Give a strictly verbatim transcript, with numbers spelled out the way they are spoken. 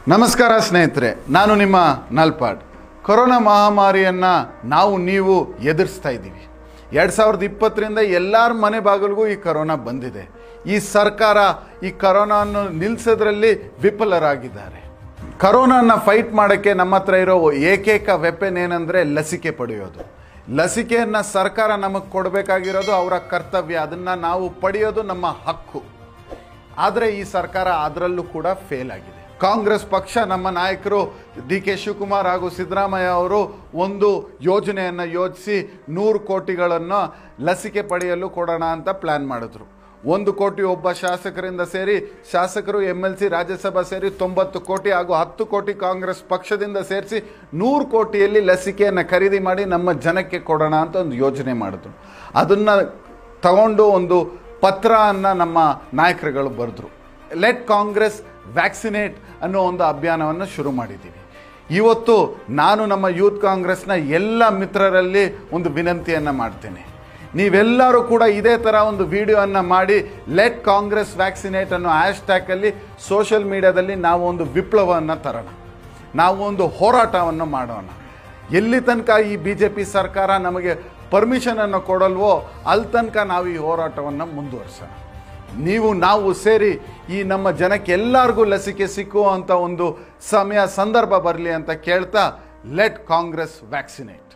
ನಮಸ್ಕಾರ ಸ್ನೇಹಿತರೆ, ನಾನು ನಿಮ್ಮ ನಲ್ಪಾಡ್. ಕೊರೋನಾ ಮಹಾಮಾರಿಯನ್ನು ನಾವು ನೀವು ಎದುರಿಸ್ತಾ ಇದ್ದೀವಿ. ಎರಡು ಸಾವಿರದ ಇಪ್ಪತ್ತರಿಂದ ಎಲ್ಲರ ಮನೆ ಬಾಗಿಲಿಗೂ ಈ ಕರೋನಾ ಬಂದಿದೆ. ಈ ಸರ್ಕಾರ ಈ ಕರೋನಾವನ್ನು ನಿಲ್ಲಿಸೋದ್ರಲ್ಲಿ ವಿಫಲರಾಗಿದ್ದಾರೆ. ಕರೋನಾನ ಫೈಟ್ ಮಾಡೋಕ್ಕೆ ನಮ್ಮ ಹತ್ರ ಇರೋ ಏಕೈಕ ವೆಪನ್ ಏನಂದರೆ ಲಸಿಕೆ ಪಡೆಯೋದು. ಲಸಿಕೆಯನ್ನು ಸರ್ಕಾರ ನಮಗೆ ಕೊಡಬೇಕಾಗಿರೋದು ಅವರ ಕರ್ತವ್ಯ, ಅದನ್ನು ನಾವು ಪಡೆಯೋದು ನಮ್ಮ ಹಕ್ಕು. ಆದರೆ ಈ ಸರ್ಕಾರ ಅದರಲ್ಲೂ ಕೂಡ ಫೇಲ್ ಆಗಿದೆ. ಕಾಂಗ್ರೆಸ್ ಪಕ್ಷ, ನಮ್ಮ ನಾಯಕರು ಡಿ ಕೆ ಶಿವಕುಮಾರ್ ಹಾಗೂ ಸಿದ್ದರಾಮಯ್ಯ ಅವರು ಒಂದು ಯೋಜನೆಯನ್ನು ಯೋಜಿಸಿ ನೂರು ಕೋಟಿಗಳನ್ನು ಲಸಿಕೆ ಪಡೆಯಲು ಕೊಡೋಣ ಅಂತ ಪ್ಲ್ಯಾನ್ ಮಾಡಿದ್ರು. ಒಂದು ಕೋಟಿ ಒಬ್ಬ ಶಾಸಕರಿಂದ ಸೇರಿ, ಶಾಸಕರು ಎಮ್ ಎಲ್ ಸಿ ರಾಜ್ಯಸಭಾ ಸೇರಿ ತೊಂಬತ್ತು ಕೋಟಿ ಹಾಗೂ ಹತ್ತು ಕೋಟಿ ಕಾಂಗ್ರೆಸ್ ಪಕ್ಷದಿಂದ ಸೇರಿಸಿ ನೂರು ಕೋಟಿಯಲ್ಲಿ ಲಸಿಕೆಯನ್ನು ಖರೀದಿ ಮಾಡಿ ನಮ್ಮ ಜನಕ್ಕೆ ಕೊಡೋಣ ಅಂತ ಒಂದು ಯೋಜನೆ ಮಾಡಿದ್ರು. ಅದನ್ನು ತಗೊಂಡು ಒಂದು ಪತ್ರವನ್ನು ನಮ್ಮ ನಾಯಕರುಗಳು ಬರೆದ್ರು. ಲೆಟ್ ಕಾಂಗ್ರೆಸ್ ವ್ಯಾಕ್ಸಿನೇಟ್ ಅನ್ನೋ ಒಂದು ಅಭಿಯಾನವನ್ನು ಶುರು ಮಾಡಿದ್ದೀವಿ. ಇವತ್ತು ನಾನು ನಮ್ಮ ಯೂತ್ ಕಾಂಗ್ರೆಸ್ನ ಎಲ್ಲ ಮಿತ್ರರಲ್ಲಿ ಒಂದು ವಿನಂತಿಯನ್ನು ಮಾಡ್ತೇನೆ. ನೀವೆಲ್ಲರೂ ಕೂಡ ಇದೇ ಥರ ಒಂದು ವಿಡಿಯೋವನ್ನು ಮಾಡಿ ಲೆಟ್ ಕಾಂಗ್ರೆಸ್ ವ್ಯಾಕ್ಸಿನೇಟ್ ಅನ್ನೋ ಹ್ಯಾಶ್ ಟ್ಯಾಗಲ್ಲಿ ಸೋಷಿಯಲ್ ಮೀಡಿಯಾದಲ್ಲಿ ನಾವು ಒಂದು ವಿಪ್ಲವವನ್ನು ತರೋಣ, ನಾವು ಒಂದು ಹೋರಾಟವನ್ನು ಮಾಡೋಣ. ಎಲ್ಲಿ ತನಕ ಈ ಬಿ ಜೆ ಪಿ ಸರ್ಕಾರ ನಮಗೆ ಪರ್ಮಿಷನನ್ನು ಕೊಡಲ್ವೋ ಅಲ್ಲಿ ತನಕ ನಾವು ಈ ಹೋರಾಟವನ್ನು ಮುಂದುವರಿಸೋಣ. ನೀವು ನಾವು ಸೇರಿ ಈ ನಮ್ಮ ಜನಕ್ಕೆ ಎಲ್ಲರಿಗೂ ಲಸಿಕೆ ಸಿಕ್ಕುವಂಥ ಒಂದು ಸಮಯ ಸಂದರ್ಭ ಬರಲಿ ಅಂತ ಕೇಳ್ತಾ, ಲೆಟ್ ಕಾಂಗ್ರೆಸ್ ವ್ಯಾಕ್ಸಿನೇಟ್.